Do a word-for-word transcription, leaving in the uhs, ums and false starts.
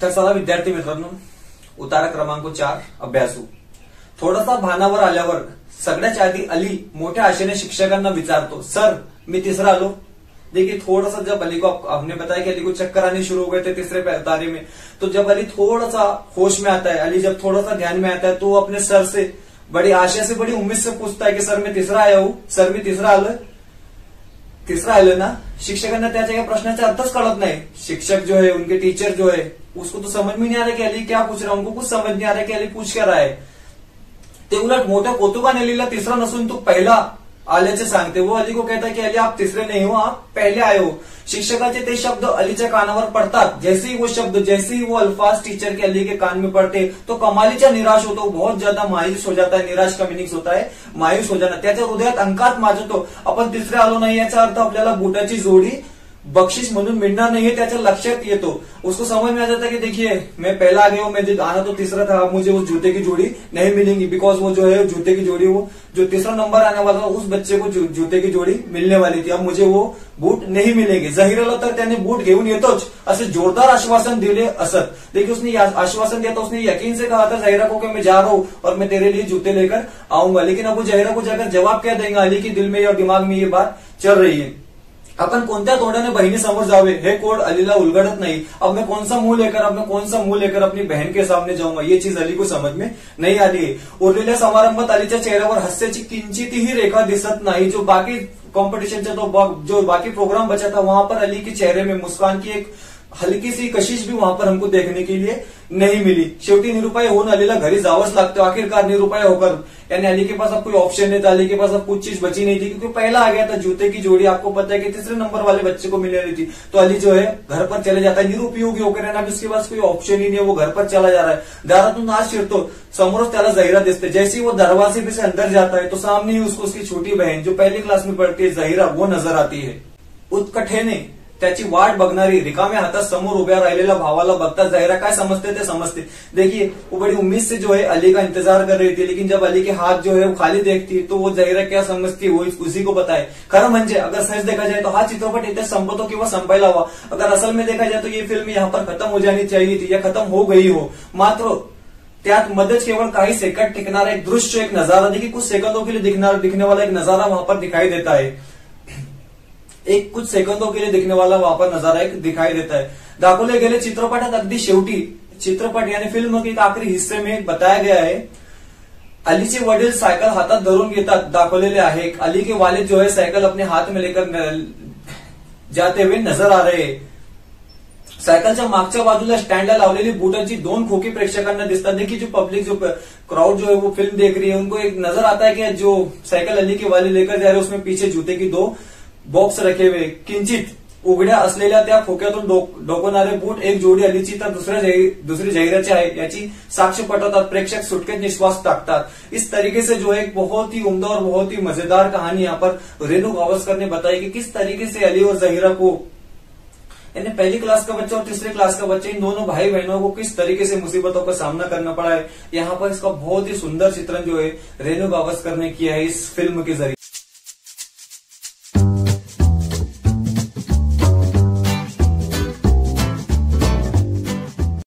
तर चला विद्यार्थी मित्रांनो, उतारा क्रमांक चार अभ्यासू. थोडासा भानावर आल्यावर सगळ्यात आधी अली मोठ्या आशेने शिक्षकांना विचारतो, सर मैं तीसरा आलो. देखिए थोड़ा सा जब अली को आपने बताया कि अली को चक्कर आने शुरू हो गए थे तीसरे तारे में, तो जब अली थोड़ा सा होश में आता है, अली जब थोड़ा सा ध्यान में आता है तो वो अपने सर से बड़ी आशा से बड़ी उम्मीद से पूछता है कि सर मैं तीसरा आया हूं, सर मैं तीसरा आलो तिसरा आलं ना. शिक्षकांना त्याच्या प्रश्नाचा अर्थच कळत नाही. शिक्षक जो है, उनके टीचर जो है, उसको तो समझ में नहीं आ रहा कि अली क्या पूछ रहा है, उनको कुछ समझ नहीं आ रहा कि अली पूछ क्या रहा है. ते उलट मोठ्या कौतुकाने अलीला तिसरा नसून तो पहिला आल्याचे सांगते. वो अली को कहता है कि अली आप तीसरे नहीं हो, आप पहले आए हो. शिक्षकाचे ते शब्द अलीच्या कानावर पडतात. जैसे ही वो शब्द, जैसे ही वो अल्फाज टीचर के अली के कान में पड़ते तो कमालीचा निराश होतो, बहुत ज्यादा मायूस हो जाता है. निराश का मीनिंग होता है मायूस हो जाना. त्याच्या हृदयात अंकात माजतो, आपण तिसरे आलो नाही याचा अर्थ आपल्याला बुटाची जोडी बख्शिश म्हणून मिळणार नाहीये त्याच्या लक्षात येतो. उसको समझ में आ जाता है कि देखिए मैं पहला आ गया हूं, मैं आना तो तीसरा था, मुझे उस जूते की जोड़ी नहीं मिलेंगी. बिकॉज वो जो है जूते की जोड़ी, वो जो तीसरा नंबर आने वाला था उस बच्चे को जूते की जोड़ी मिलने वाली थी. अब मुझे वो बूट नहीं मिलेंगे. जहीरला तर त्याने बूट घेऊन येतोच असे जोरदार आश्वासन दिले असत. देखिए उसने आश्वासन दिया था, उसने यकीन से कहा था जहीरा को कि मैं जा रहा हूं और मैं तेरे लिए जूते लेकर आऊंगा. लेकिन अब वो जहीरा को जाकर जवाब क्या देंगे. अली के दिल में और दिमाग में ये बात चल रही है. अपन कोणत्या तोंडाने बहिणीसमोर जावे हे कोड अलीला उलगडत नाही. अब मैं कौन सा मुंह लेकर अब मैं कौन सा मुंह लेकर अपनी बहन के सामने जाऊंगा, ये चीज अली को समझ में नहीं आली है. उरलेल्या समारंभात अलीच्या चेहऱ्यावर हास्याची किंचितही रेखा दिसत नाही. जो बाकी कॉम्पिटिशनचा तो जो बाकी प्रोग्राम बचा था वहां पर अली के चेहरे में मुस्कान की एक हल्की सी कशिश भी वहां पर हमको देखने के लिए नहीं मिली. शेवटी निरुपाय होऊन अलीला घरी जावंच लागतं. आखिरकार निरुपाय होकर यानी अली के पास अब कोई ऑप्शन नहीं था, अली के पास अब कुछ चीज बची नहीं थी क्योंकि पहला आ गया था. जूते की जोड़ी आपको पता है कि तीसरे नंबर वाले बच्चे को मिल रही थी. तो अली जो है घर पर चले जाता है निरुपयोगी होकर. अब उसके पास कोई ऑप्शन ही नहीं है, वो घर पर चला जा रहा है. दारातून आज शिरतो, समोरच त्याला जहीरा दिसते. जैसे ही वो दरवाजे पे से अंदर जाता है तो सामने ही उसको उसकी छोटी बहन जो पहली क्लास में पढ़ती है जहीरा, वो नजर आती है. उत्कंठेने त्याची वाट बघणारी रिकाम्या हातात समोर उभ्या राहिलेल्या भावाला बघता जहीरा काय समझते थे समझते. देखिए वो बड़ी उम्मीद से जो है अली का इंतजार कर रही थी. लेकिन जब अली के हाथ जो है वो खाली देखती तो वो जहीरा क्या समझती वो उसी को पता है. खरं म्हणजे अगर सच देखा जाए तो हा चित्रपट इथे संपतो किंवा संपायला हवा. अगर असल में देखा जाए तो ये फिल्म यहाँ पर खत्म हो जानी चाहिए थी या खत्म हो गई हो. मात्र त्यात मध्येच केवळ काही सेकंड टिकणारा एक दृश्य, एक नजारा, देखिए कुछ सेकंदों के लिए दिखना दिखने वाला एक नजारा वहां पर दिखाई देता है. एक कुछ सेकंदों के लिए दिखने वाला वहां पर नजारा एक दिखाई देता है. दाखवले गेले चित्रपटात अगदी शेवटी चित्रपट यानी फिल्म के एक आखरी हिस्से में बताया गया है अलीचे वडील सायकल हातात धरून घेतात दाखवलेले आहे. अली के वालिद जो है सायकल अपने हाथ में लेकर जाते हुए नजर आ रहे. सायकलच्या मागच्या बाजूला स्टँडला लावलेली बुटांची दोन खोकी प्रेक्षकांना दिसतात. देखिए जो पब्लिक जो क्राउड जो है वो फिल्म देख रही है उनको एक नजर आता है कि जो सायकल अली के वाले लेकर जा रहे उसमें पीछे जूते की दो बॉक्स रखे हुए. किंचित उघड्या असलेल्या त्या खोक्यातून डोकवणारे बूट एक जोडी अलीची तर दुसऱ्या दुसरी जहीराची आहे याची साक्ष पटवतात. प्रेक्षक सुटकेत निश्वास टाकतात. इस तरीके से जो एक बहुत ही उम्दा और बहुत ही मजेदार कहानी यहाँ पर रेणु गावस्कर ने बताई कि किस तरीके से अली और जहीरा को यानी पहली क्लास का बच्चा और तीसरे क्लास का बच्चा इन दोनों भाई बहनों को किस तरीके से मुसीबतों का सामना करना पड़ा है. यहाँ पर इसका बहुत ही सुंदर चित्रण जो है रेणु गावस्कर ने किया है इस फिल्म के जरिए.